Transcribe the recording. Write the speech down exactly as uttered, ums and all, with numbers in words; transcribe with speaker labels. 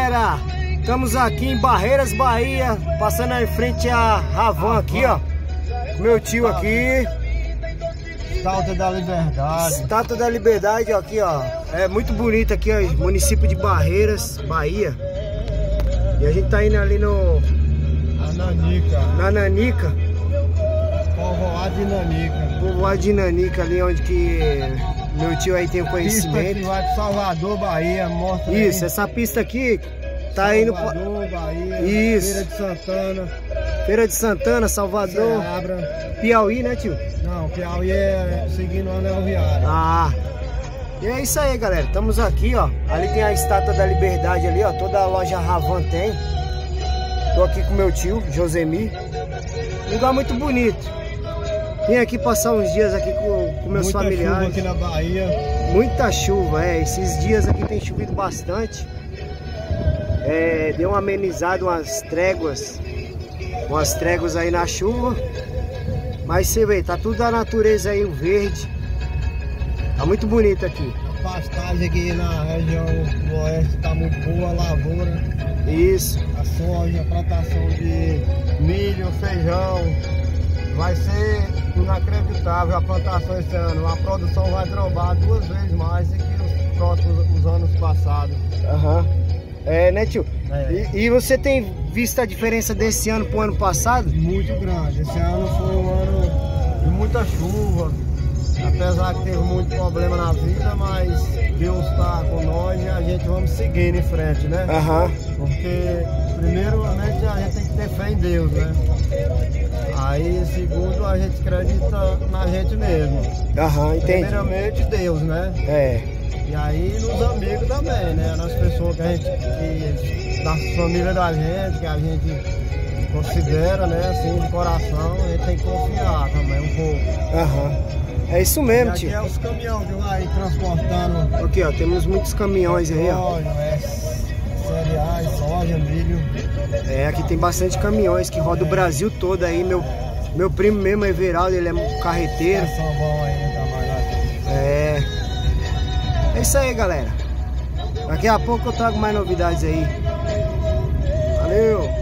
Speaker 1: galera, estamos aqui em Barreiras, Bahia, passando aí em frente a Ravan aqui, ó. Meu tio aqui.
Speaker 2: Estátua da Liberdade.
Speaker 1: Estátua da Liberdade, ó, aqui, ó. É muito bonito aqui, ó, município de Barreiras, Bahia. E a gente tá indo ali no...
Speaker 2: Nanica.
Speaker 1: Na Nanica.
Speaker 2: Povoado de Nanica.
Speaker 1: Povoado de Nanica, ali onde que meu tio aí tem o conhecimento.
Speaker 2: Pista que vai pro Salvador, Bahia, mostra
Speaker 1: Isso,
Speaker 2: aí.
Speaker 1: essa pista aqui tá indo pra...
Speaker 2: Salvador, Bahia.
Speaker 1: Isso.
Speaker 2: Feira de Santana.
Speaker 1: Feira de Santana, Salvador.
Speaker 2: Seabra.
Speaker 1: Piauí, né, tio?
Speaker 2: Não, Piauí é seguindo o anel viário.
Speaker 1: Ah. E é isso aí, galera. Estamos aqui, ó. Ali tem a Estátua da Liberdade ali, ó. Toda a loja Ravan tem. Tô aqui com meu tio, Josemir. Lugar muito bonito. Vim aqui passar uns dias aqui com, com meus
Speaker 2: Muita
Speaker 1: familiares.
Speaker 2: Chuva aqui na Bahia.
Speaker 1: Muita chuva, é. Esses dias aqui tem chovido bastante. É, deu uma amenizada, umas tréguas. Umas tréguas aí na chuva. Mas você vê, tá tudo da natureza aí, o verde. Tá muito bonito aqui.
Speaker 2: A pastagem aqui na região do oeste tá muito boa, a lavoura.
Speaker 1: Isso.
Speaker 2: A soja, a plantação de milho, feijão. Vai ser inacreditável a plantação esse ano. A produção vai trombar duas vezes mais do que os próximos os anos passados.
Speaker 1: Aham. Uhum. É, né, tio?
Speaker 2: É.
Speaker 1: E, e você tem visto a diferença desse ano pro ano passado?
Speaker 2: Muito grande. Esse ano foi um ano de muita chuva. Apesar que teve muito problema na vida, mas Deus está com nós e a gente vamos seguindo em frente, né?
Speaker 1: Aham. Uhum.
Speaker 2: Porque primeiramente a gente tem que ter fé em Deus, né? Aí segundo a gente acredita na gente mesmo.
Speaker 1: Aham, entendi.
Speaker 2: Primeiramente Deus, né?
Speaker 1: É.
Speaker 2: E aí nos amigos também, né? Nas pessoas que a gente, que, da família da gente, que a gente considera, né? Assim, de coração, a gente tem que confiar também um pouco.
Speaker 1: Aham. É isso mesmo,
Speaker 2: e aqui
Speaker 1: tio.
Speaker 2: é os caminhões que vai transportando.
Speaker 1: Aqui, ó, temos muitos caminhões aí, ó.
Speaker 2: Soja, é, cereais, soja, milho.
Speaker 1: É, aqui tem bastante caminhões que rodam o Brasil todo aí. Meu, meu primo mesmo, Everaldo, ele é um carreteiro.
Speaker 2: É só bom aí trabalhar.
Speaker 1: É. É isso aí, galera. Daqui a pouco eu trago mais novidades aí. Valeu!